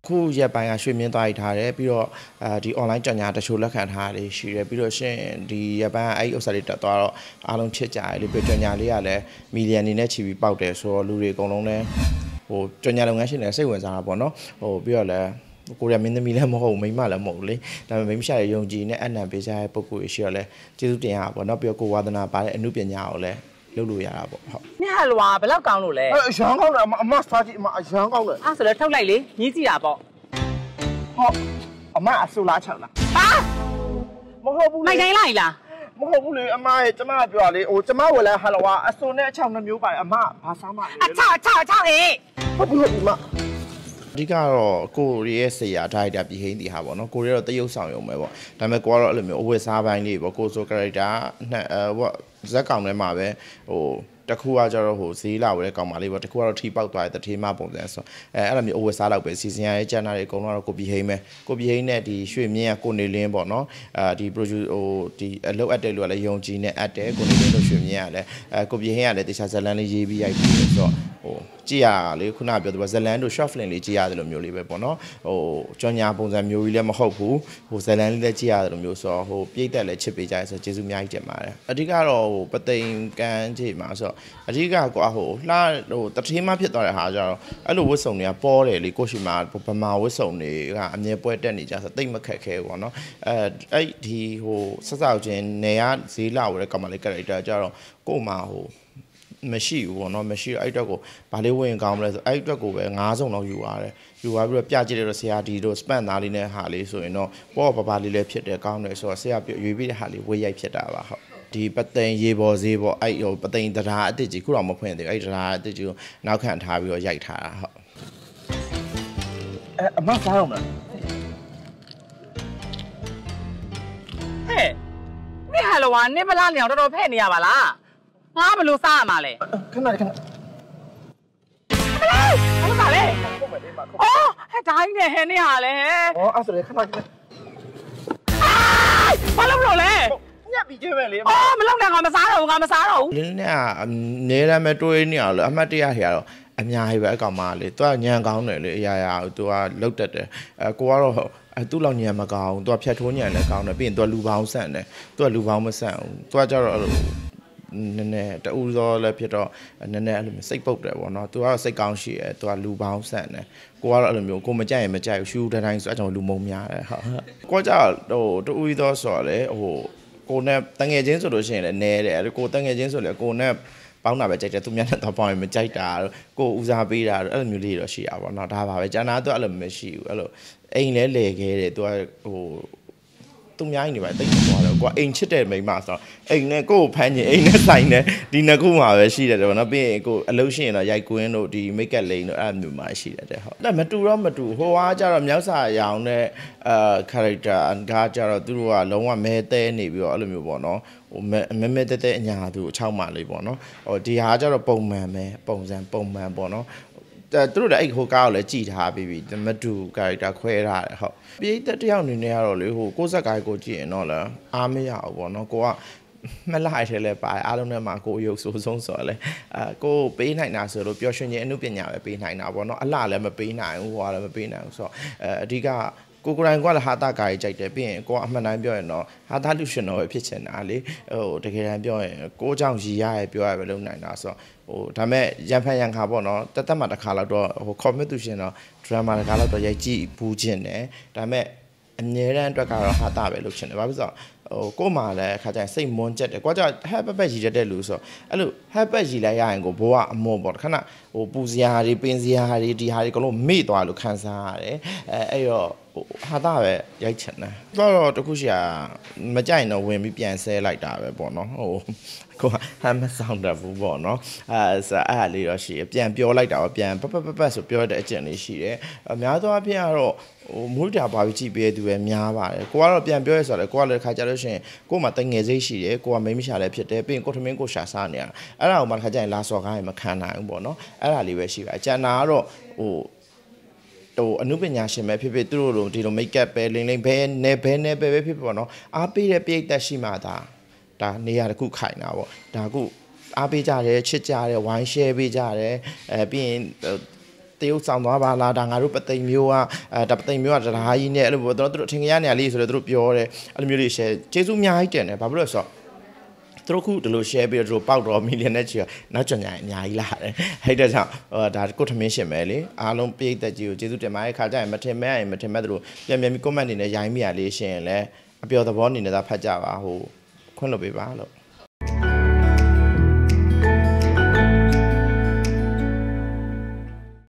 ခုရက်ပိုင်းကရွှေမြင့်သွားထားတယ်ပြီးတော့ဒီ online ကြော်ညာတချို့လက်ခံထားတယ်ရှိတယ်ပြီးတော့ရှင်ဒီရက်ပိုင်းအဲ့ဥစ္စာတွေတက်သွားတော့အားလုံးချစ်ကြတယ်လေပြီးကြော်ညာလေးကလည်းမီလီယံနေနဲ့ချီပြီးပေါက်တယ်ဆိုတော့လူတွေအကုန်လုံးလည်းဟိုကြော်ညာလုပ်ငန်းရှင်တွေစိတ်ဝင်စားတာပေါ့နော်ဟိုပြီးတော့လည်းကိုရမင်းသမီးလည်းမဟုတ်မိန်းမလည်းမဟုတ်လေဒါပေမဲ့မိန်းမရှာရဲ့ယုံကြည်နဲ့အနံပေးကြတဲ့ပုံကိုရှိတော့လဲကျေးဇူးတင်ရပါပေါ့နော်ပြီးတော့ကိုဝါသနာပါတဲ့အမှုပညာကိုလည်းလုပ်လို့ရတာပေါ့ဟုတ်။ညဟလွာဘယ်လောက်ကောင်းလို့လဲ။ရန်ကောင်းတယ်အမစားကြည့်အမရန်ကောင်းတယ်။အဲ့ဆိုလည်းထုတ်လိုက်လေမြည်ကြည့်တာပေါ့။ဟောအမအဆူလားချောက်လား။ဟာမဟုတ်ဘူးလေ။မိုက်တိုင်းလိုက်လား။မဟုတ်ဘူးလေအမရဲ့ကျမပြောလေဟိုကျမဝယ်လဲဟလဝါအဆူနဲ့အချောက်နှမျိုးပါတယ်အမဘာစားမှလဲ။အချောက်ဟေး။ဟုတ်ဘူးအမအဓိကတော့ကိုရီးရဲ့ဆရာဒါရိုက်တာပြည်ဟင်းတီဟာပေါ့နော်ကိုရီးကတော့တရုပ်ဆောင်ရုံပဲပေါ့ဒါပေမဲ့ကိုကတော့အဲ့လိုမျိုးအဝတ်စားပိုင်းလေးပေါ့ကိုဆို character နဲ့ဇက်ကောင်ထဲမှာပဲဟိုတခုကကျတော့ဟိုဈေးလာဝယ်တဲ့ကောင်မလေးပေါ့တခုကတော့ထီပေါက်သွားတဲ့တထေးမပုံစံဆိုအဲ့လိုမျိုးအဝတ်စားတော့ပဲစီစဉ်ရတဲ့ကျန်တာတွေအကုန်လုံးကတော့ကိုပြည်ဟင်းပဲကိုပြည်ဟင်းနဲ့ဒီရွှေမြင့်ကကိုနေလင်းပေါ့နော်ဒီ produce ဟိုဒီအလုပ်အပ်တဲ့လူကလည်းယုံကြည်နဲ့အပ်တယ်ကိုနေလင်းတို့ရွှေမြင့်ကလည်းကိုပြည်ဟင်းကလည်းတခြားဇလန်းလေးရေးပြီးရိုက်ပြီးဆိုတော့ဟိုကြည့်ရလေခုနပြောသူကဇလန်းတို့ short film လေးကြည့်ရတယ်လို့မျိုးလေးပဲပေါ့နော်ဟိုကြော်ညာပုံစံမျိုးကြီးလည်းမဟုတ်ဘူးဟိုဇလန်းလေးလည်းကြည့်ရတယ်လို့မျိုးဆိုတော့ဟိုပြိတ်သက်လည်းချစ်ပေးကြရဲဆိုကျေးဇူးအများကြီးတင်ပါတယ်အဓိကတော့ဟိုပသိမ်ကန်းချိန်မှာဆိုတော့အဓိကကွာဟိုလှဟိုတထေးမဖြစ်သွားတဲ့ဟာကြတော့အဲ့လိုဝတ်စုံတွေကပေါ်တယ်လေကိုရှိမှာဗမာဝတ်စုံတွေကအမြဲပွဲတက်နေကြဆိုတိတ်မခက်ခဲဘူးပေါ့နော်အဲ့ဒီဟိုဆက်စောက်ချင်းနေရဈေးလာဝယ်တဲ့ကောင်မလေး character ကြတော့ကို့မှာဟိုမရှိဘူးပေါ့နော်မရှိအဲ့အတွက်ကိုဗာလေးဝင်ကောင်းမလဲဆိုအဲ့အတွက်ကိုပဲ9စုံလောက်ယူရတယ်ယူသွားပြီးတော့ပြကြည့်တယ်တော့ဆရာဒီတို့စပန့်သားလေးနဲ့ဟာလေးဆိုရင်တော့ပေါ့ပပလေးလည်းဖြစ်တယ်ကောင်းတယ်ဆိုတော့ဆရာရွေးပြီးတဲ့ဟာလေးဝေးရိုက်ဖြစ်တာပါဟုတ်ဒီပသိမ်ရေပေါ်ဈေးပေါ့အဲ့ဟိုပသိမ်တရားအစ်စ်ကြီးခုတော့မဖွင့်သေးဘူးအဲ့တရားအစ်စ်ကြီးကိုနောက်ခံထားပြီးတော့ရိုက်ထားတာဟုတ်အမစားတော့မလားဟဲ့ညဟလွာနေပလားလျောင်တော်တော်ဖဲ့နေရပါလားငါဘယ်လိုစားရမှာလဲခဏခဏဘာလို့ပါလဲအော်ဟဲ့တိုင်းနဲ့ဟဲ့နေရလဲဟောအဲ့ဆိုလေခဏခဏဘာလို့လဲညက်ပြီးကျဲပဲလေအော်မလုပ်နဲ့ငါမစားတော့ဘူးငါမစားတော့ဘူးလင်းနဲ့အနေရမ်းပဲတွေးနေရလို့အမှတ်တရခေရတော့အများကြီးပဲအကောင်မလေးသူကညံကောင်းတယ်လေအရာရာသူကလုတ်တက်တယ်ကိုကတော့သူ့လောက်ညံမကောင်းသူကဖြတ်ထိုးညံလည်းကောင်းတယ်ပြီးရင်သူကလူပေါင်းဆန့်တယ်သူကလူပေါင်းမဆန့်ဘူးသူကကြတော့အဲ့လိုနည်းနည်းတူသောလည်းဖြစ်တော့နည်းနည်းအဲ့လိုစိတ်ပုတ်တယ်ပေါ့နော်သူကတော့စိတ်ကောင်းရှိတယ်သူကလူပေါင်းဆန့်တယ်ကိုကတော့အဲ့လိုမျိုးကိုမကြိုက်ရင်မကြိုက်ဘူးရှူတိုင်းဆိုအကြောင်းလူမုံများတယ်ဟုတ်ကိုကြဟိုတူသောဆိုတော့လေဟိုကိုနဲ့တငယ်ချင်းဆိုလို့ရှိရင်လည်းနဲတယ်အဲ့ကိုတငယ်ချင်းဆိုလေကိုနဲ့ပေါင်းတာပဲကြိုက်တယ်သူများနဲ့တော့ပေါင်းရင်မကြိုက်တာကိုဦးစားပေးတာအဲ့လိုမျိုးလေးတော့ရှိရပါတော့ဒါပါပဲကျန်တာသူအဲ့လိုမရှိဘူးအဲ့လိုအိမ်လဲလေခဲတယ်သူကဟိုသူများနေပါတိတ်သွားတယ်ကွာအိမ်ချစ်တဲ့မိန်းမဆိုတော့အိမ်နဲ့ကိုယ်ဖမ်းရင်အိမ်နဲ့ဆိုင်တယ်ဒီနှစ်ခုမှာပဲရှိတယ်ပေါ့နော်ပြီးရင်ကိုအလုပ်ရှိရင်တော့ရိုက်ကွင်းတို့ဒီမိတ်ကပ်လိန်တို့အဲ့လိုမျိုးမှရှိတယ်ဟုတ်ဒါမတူတော့မတူဟိုဟာကျတော့မြောက်စာရောင်တဲ့character ကကျတော့သူတို့ကလုံးဝမဲတဲနေပြီးတော့အဲ့လိုမျိုးပေါ့နော်ဟိုမဲတဲတဲအညာသူအချောက်မှလေးပေါ့နော်ဟိုဒီဟာကျတော့ပုံမှန်ပဲပုံစံပုံမှန်ပေါ့နော်သူတို့လည်းအဲ့ဟိုကားကိုလည်းကြည်ထားပြီးပြီမတူ character ခွဲထားတယ်ဟုတ်ပြိတ္တတယောက်အနေနဲ့ကတော့လေဟိုကိုယ်ဆက်ကားကိုကြည့်ရင်တော့လည်းအားမရဘူးပေါ့နော်ကိုကမလိုက်ထဲလဲပါတယ်အားလုံးထဲမှာကိုရုပ်ဆိုးဆုံးဆိုတော့လေကိုပေးနိုင်တာဆိုလို့ပျော်ရွှင်ခြင်းအမှုပညာပဲပေးနိုင်တာပေါ့နော်အလှလည်းမပေးနိုင်ဘူးဟိုကလည်းမပေးနိုင်ဘူးဆိုတော့အဓိကကိုကိုယ်တိုင်ကလည်းဟာတာကာကြီးကြိုက်တယ်ပြီးရင်ကိုကအမှန်တိုင်းပြောရင်တော့ဟာတာလူရှင်တော်ပဲဖြစ်ချင်တာလေဟိုတကယ်တမ်းပြောရင်ကိုကြောင့်ရည်ရရဲ့ပြောရပဲလုပ်နိုင်တာဆိုတော့ဟိုဒါမဲ့ရန်ဖန်ရန်ခါပေါ့နော်တသက်မှတစ်ခါလောက်တော့ဟို commit သူရှင်တော့ drama တစ်ခါလောက်တော့ရိုက်ကြည့်ဘူးခြင်းတယ်ဒါမဲ့အငြင်းတန်းအတွက်ကတော့ဟာတာပဲလုပ်ချင်တယ်ဘာဖြစ်လို့ဟိုကို့မှာလည်းခါကျရင်စိတ်မွန်းကျက်တယ်ကိုကကြောင့် happy ရည်တတ်တဲ့လူဆိုအဲ့လို happy ရည်လိုက်ရရင်ကိုဘဝအမောပေါ့ခဏဟိုပူစရာတွေပင်စရာတွေဒီဟာတွေအကုန်လုံးမေ့သွားလို့ခံစားရတယ်အဲ့တော့ဟာတာပဲရိုက်ချင်တယ်တော့တခုရှိရမကြိုက်တော့ဝင်ပြီးပြန်ဆဲလိုက်တာပဲပေါ့နော်ဟိုကိုဟမ်းမဆောင်တတ်ဘူးပေါ့နော်အဲ့လေးတော့ရှိပြန်ပြောလိုက်တာပြန်ပတ်ဆိုပြောတဲ့အကျင့်လေးရှိတယ်အများသောအားဖြင့်ကတော့ဟိုမူတာပါပြီးကြည့်ပေးသူပဲများပါတယ်ကိုကတော့ပြန်ပြောရဲဆိုတော့ကိုကလည်းခါကြလို့ရှိရင်ကို့မှာတငယ်စိတ်ရှိတယ်ကိုကမိန်းမရှာလည်းဖြစ်တယ်ပြီးရင်ကိုထမင်းကိုရှာစားနေရအဲ့ဒါကိုမှခါကြရင်လာစော်ကားရင်မခံနိုင်ဘူးပေါ့နော်အဲ့ဒါလေးပဲရှိပါအကျန်တာကတော့ဟိုအနုပညာရှင်ပဲဖြစ်ဖြစ်သူတို့လိုဒီလို make up ပဲလိမ့်လိမ့်ဘဲနဲ့ပဲဖြစ်ပေါ့နော်အားပေးတဲ့ပြိတ္တရှိမှဒါနေရာတစ်ခုခိုင်တာပေါ့ဒါခုအားပေးကြတယ်ချစ်ကြတယ်ဝိုင်း share ပေးကြတယ်ပြီးရင်တတေးဥဆောင်သွားပါလားဒါငါတို့ပသိမ်မျိုးကဒါပသိမ်မျိုးကတရားကြီးနဲ့အဲ့လိုပေါ့တို့ထင်ကြရနေရလေးဆိုတော့တို့ပြောတယ်အဲ့လိုမျိုးတွေ share ကျေးဇူးအများကြီးတင်တယ်ဘာဖြစ်လို့လဲဆိုတော့သူတို့ခုဒီလို share ပြီးတော့ပေါက်တော့ million နဲ့ချီနောက်ကြညာအများကြီးလာတယ်အဲ့ဒါကြောင့်ဒါကိုထမင်းရှင်ပဲလေအားလုံးပြည့်သက်ကြီးကိုကျေးဇူးတင်ပါတယ်ခါကြရင်မထင်မဲ့ရင်မထင်မဲ့သူတို့ပြန်ပြီး comment နေနဲ့ရိုင်းမိရလေးရှင်ရင်လည်းအပျော်သဘောအနေနဲ့သာဖတ်ကြပါဟိုခွင့်လွှတ်ပေးပါလို့